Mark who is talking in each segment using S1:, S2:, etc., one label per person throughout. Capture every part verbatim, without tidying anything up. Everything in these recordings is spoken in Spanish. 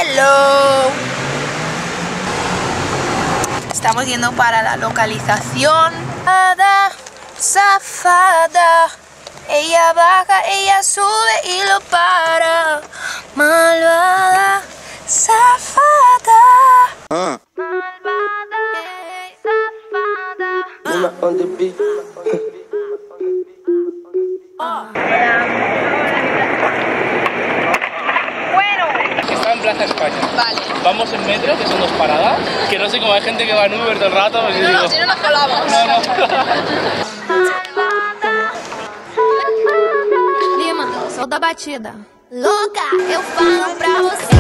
S1: Hello. Estamos yendo para la localización. Zafada, zafada. Ella baja, ella sube y lo para. Malvada, zafada.
S2: Uh.
S1: Malvada, zafada.
S2: On the beat.
S1: Bueno.
S3: Está en Plaza España.
S1: Vale.
S3: Vamos en metro, que son dos paradas. Que no sé cómo hay gente que va en Uber todo el rato. Pues
S1: No,
S3: digo,
S1: no, si no nos colamos.
S3: no, no.
S1: Lima, solta a batida. Louca, eu falo pra você.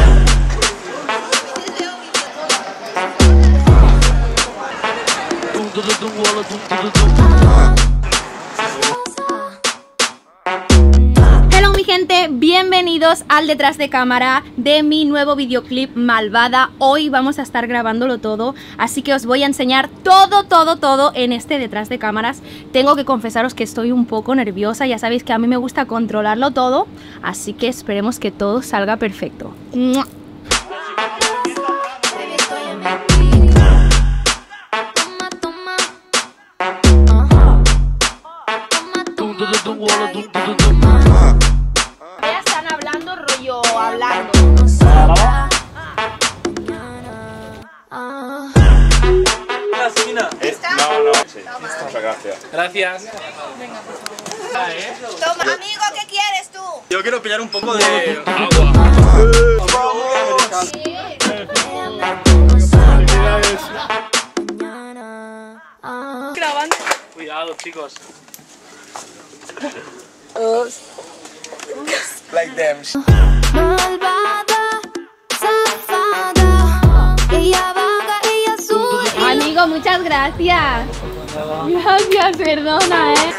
S4: Hello mi gente, bienvenidos al detrás de cámara de mi nuevo videoclip Malvada. Hoy vamos a estar grabándolo todo, así que os voy a enseñar todo, todo, todo en este detrás de cámaras. Tengo que confesaros que estoy un poco nerviosa, ya sabéis que a mí me gusta controlarlo todo, así que esperemos que todo salga perfecto. ¡Mua! Ya están hablando rollo, hablando.
S5: Es, no, no, sí, muchas gracias.
S3: Gracias.
S1: Toma, amigo, ¿qué quieres tú?
S5: Yo quiero pillar un poco de
S1: Grabando.
S3: Cuidado, chicos.
S5: like them.
S1: Malvada, zafada. Ella baja, ella sube.
S4: Amigo, muchas gracias. Gracias, perdona, eh.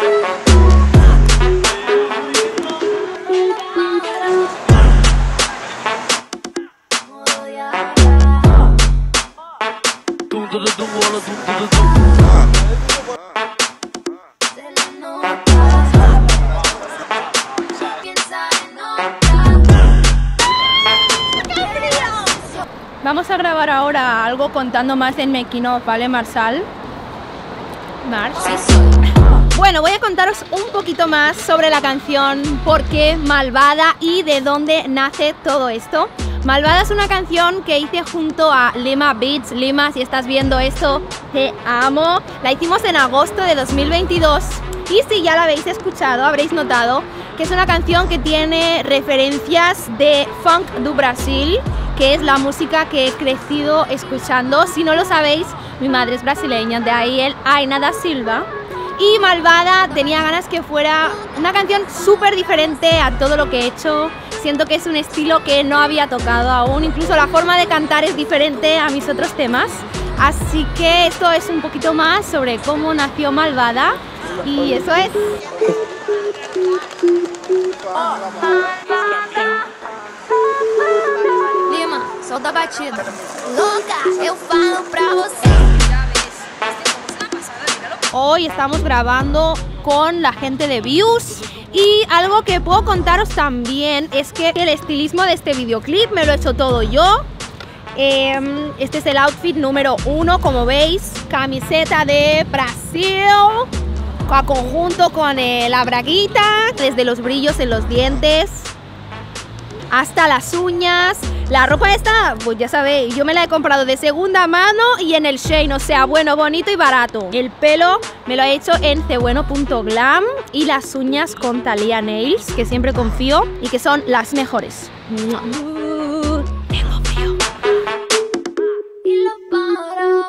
S4: Vamos a grabar ahora algo contando más del making of, ¿vale, Marsal? Mars. Bueno, voy a contaros un poquito más sobre la canción, por qué Malvada y de dónde nace todo esto. Malvada es una canción que hice junto a Lima Beats. Lima, si estás viendo esto, te amo. La hicimos en agosto de dos mil veintidós y si ya la habéis escuchado, habréis notado que es una canción que tiene referencias de funk do Brasil, que es la música que he crecido escuchando. Si no lo sabéis, mi madre es brasileña, de ahí el Aina da Silva. Y Malvada tenía ganas que fuera una canción súper diferente a todo lo que he hecho. Siento que es un estilo que no había tocado aún, incluso la forma de cantar es diferente a mis otros temas. Así que esto es un poquito más sobre cómo nació Malvada y eso es.
S1: Lima, solta a batida. Louca, eu falo pra você.
S4: Hoy estamos grabando con la gente de Views y algo que puedo contaros también es que el estilismo de este videoclip me lo he hecho todo yo. Eh, este es el outfit número uno, como veis, camiseta de Brasil, a conjunto con eh, la braguita, desde los brillos en los dientes hasta las uñas. La ropa esta, pues ya sabéis, yo me la he comprado de segunda mano y en el Shein, o sea, bueno, bonito y barato. El pelo me lo he hecho en cebueno punto glam y las uñas con Thalia Nails, que siempre confío y que son las mejores. Uh, tengo frío.
S1: Y lo paro.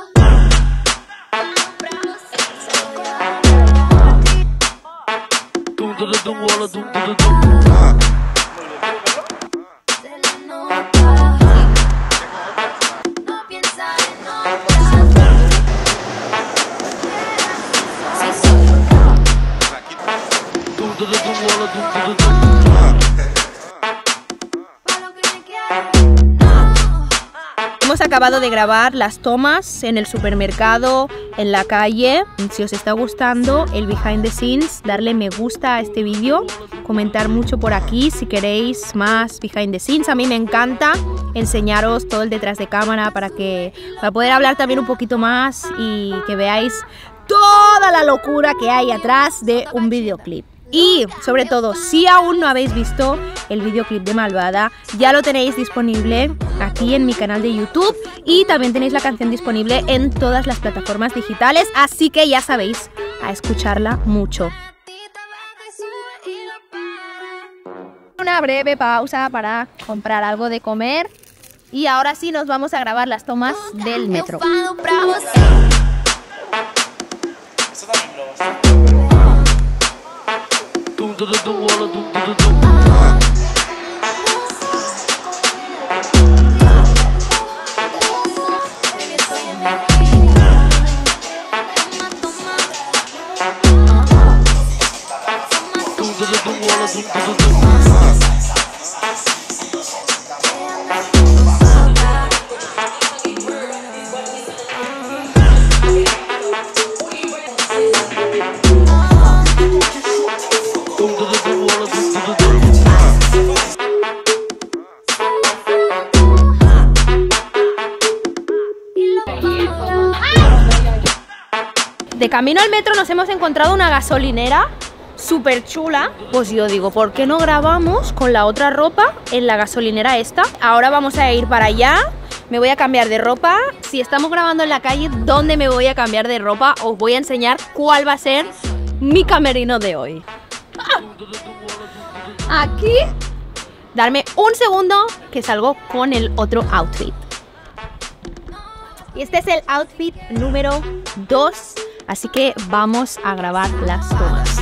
S4: Hemos acabado de grabar las tomas en el supermercado, en la calle. Si os está gustando el behind the scenes, darle me gusta a este vídeo. comentar mucho por aquí si queréis más behind the scenes. A mí me encanta enseñaros todo el detrás de cámara para que para poder hablar también un poquito más y que veáis toda la locura que hay atrás de un videoclip. Y sobre todo, si aún no habéis visto el videoclip de Malvada, ya lo tenéis disponible aquí en mi canal de YouTube y también tenéis la canción disponible en todas las plataformas digitales, así que ya sabéis, a escucharla mucho. Una breve pausa para comprar algo de comer y ahora sí nos vamos a grabar las tomas del metro. De camino al metro nos hemos encontrado una gasolinera súper chula. Pues yo digo, ¿por qué no grabamos con la otra ropa en la gasolinera esta? Ahora vamos a ir para allá, me voy a cambiar de ropa. Si estamos grabando en la calle, ¿dónde me voy a cambiar de ropa? Os voy a enseñar cuál va a ser mi camerino de hoy. Aquí, darme un segundo que salgo con el otro outfit. Y este es el outfit número dos. Así que vamos a grabar las tomas.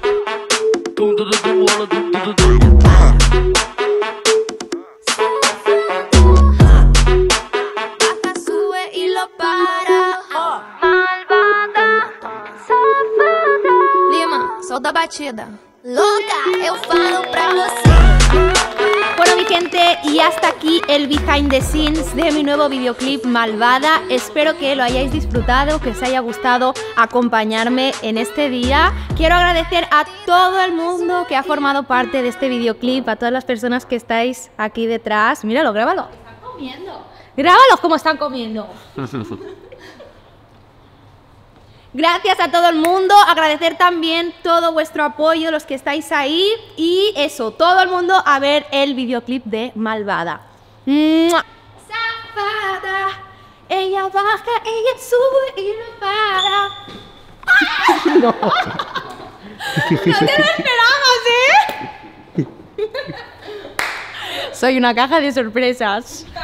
S1: Lima, solta a batida. Louca, eu falo pra você.
S4: Bueno, mi gente, y hasta aquí el behind the scenes de mi nuevo videoclip Malvada. Espero que lo hayáis disfrutado, que os haya gustado acompañarme en este día. Quiero agradecer a todo el mundo que ha formado parte de este videoclip, a todas las personas que estáis aquí detrás. Míralo, grábalo. Están comiendo. Grábalos como están comiendo. Gracias a todo el mundo, agradecer también todo vuestro apoyo, los que estáis ahí. Y eso, todo el mundo a ver el videoclip de Malvada. ¡Mua! Zafada, ella baja, ella sube y no para. No. No te lo esperabas, ¿eh? Soy una caja de sorpresas.